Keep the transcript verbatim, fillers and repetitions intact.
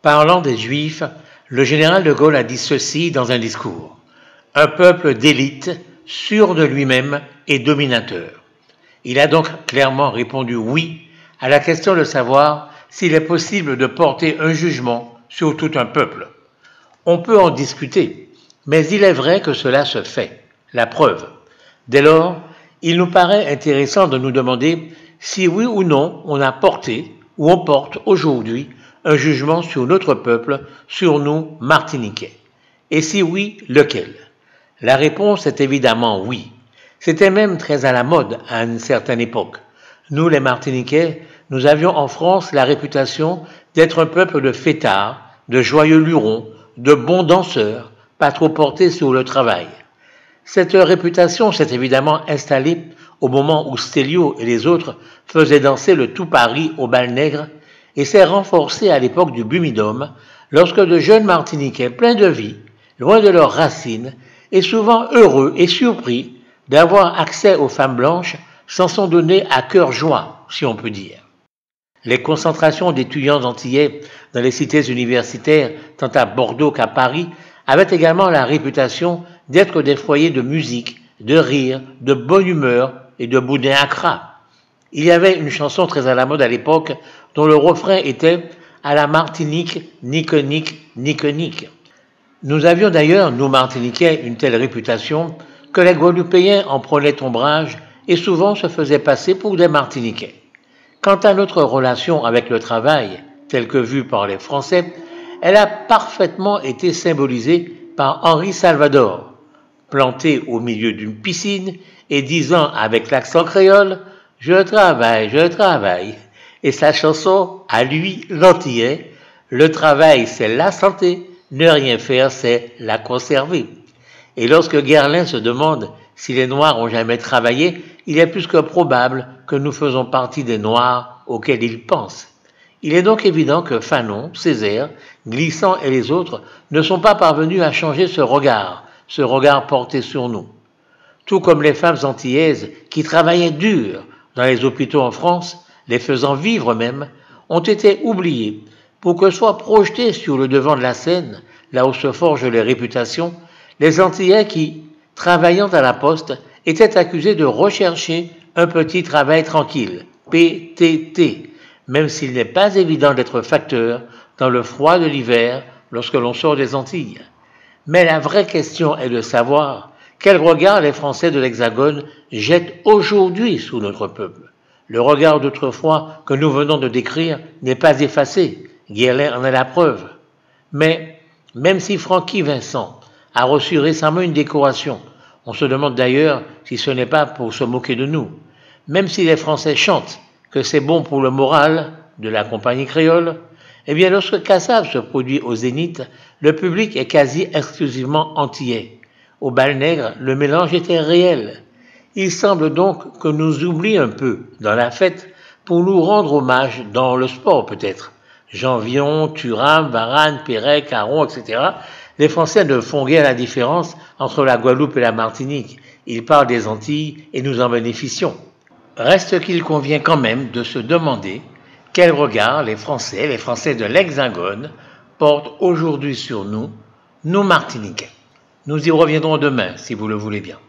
Parlant des Juifs, le général de Gaulle a dit ceci dans un discours: « Un peuple d'élite, sûr de lui-même et dominateur. » Il a donc clairement répondu oui à la question de savoir s'il est possible de porter un jugement sur tout un peuple. On peut en discuter, mais il est vrai que cela se fait. La preuve. Dès lors, il nous paraît intéressant de nous demander si oui ou non on a porté ou on porte aujourd'hui un jugement sur notre peuple, sur nous, Martiniquais. Et si oui, lequel? La réponse est évidemment oui. C'était même très à la mode à une certaine époque. Nous, les Martiniquais, nous avions en France la réputation d'être un peuple de fêtards, de joyeux lurons, de bons danseurs, pas trop portés sur le travail. Cette réputation s'est évidemment installée au moment où Stélio et les autres faisaient danser le tout Paris au bal nègre et s'est renforcée à l'époque du Bumidum, lorsque de jeunes Martiniquais pleins de vie, loin de leurs racines, et souvent heureux et surpris d'avoir accès aux femmes blanches, s'en sont donnés à cœur joie, si on peut dire. Les concentrations d'étudiants antillais dans les cités universitaires, tant à Bordeaux qu'à Paris, avaient également la réputation d'être des foyers de musique, de rire, de bonne humeur et de boudin à cras. Il y avait une chanson très à la mode à l'époque dont le refrain était « À la Martinique, nique-nique, nique-nique ». Nous avions d'ailleurs, nous Martiniquais, une telle réputation que les Guadeloupéens en prenaient ombrage et souvent se faisaient passer pour des Martiniquais. Quant à notre relation avec le travail, telle que vue par les Français, elle a parfaitement été symbolisée par Henri Salvador, planté au milieu d'une piscine et disant avec l'accent créole « Je travaille, je travaille ». Et sa chanson, à lui, l'antillais, « Le travail, c'est la santé, ne rien faire, c'est la conserver ». Et lorsque Guerlain se demande si les Noirs ont jamais travaillé, il est plus que probable que nous faisons partie des Noirs auxquels il pense. Il est donc évident que Fanon, Césaire, Glissant et les autres ne sont pas parvenus à changer ce regard, ce regard porté sur nous. Tout comme les femmes antillaises qui travaillaient dur dans les hôpitaux en France, les faisant vivre même, ont été oubliées pour que soient projetés sur le devant de la scène, là où se forgent les réputations, les Antillais qui, travaillant à la poste, étaient accusés de rechercher un petit travail tranquille, P T T, même s'il n'est pas évident d'être facteur dans le froid de l'hiver lorsque l'on sort des Antilles. Mais la vraie question est de savoir quel regard les Français de l'Hexagone jettent aujourd'hui sur notre peuple. Le regard d'autrefois que nous venons de décrire n'est pas effacé, Guerlain en est la preuve. Mais même si Francky Vincent a reçu récemment une décoration, on se demande d'ailleurs si ce n'est pas pour se moquer de nous, même si les Français chantent que c'est bon pour le moral de la compagnie créole, eh bien lorsque Kassav se produit au Zénith, le public est quasi exclusivement antillais. Au bal nègre, le mélange était réel. Il semble donc que nous oublions un peu dans la fête pour nous rendre hommage dans le sport peut-être. Jean Vion, Thuram, Varane, Perret, Caron, et cetera. Les Français ne font guère la différence entre la Guadeloupe et la Martinique. Ils parlent des Antilles et nous en bénéficions. Reste qu'il convient quand même de se demander quel regard les Français, les Français de l'Hexagone, portent aujourd'hui sur nous, nous Martiniquais. Nous y reviendrons demain, si vous le voulez bien.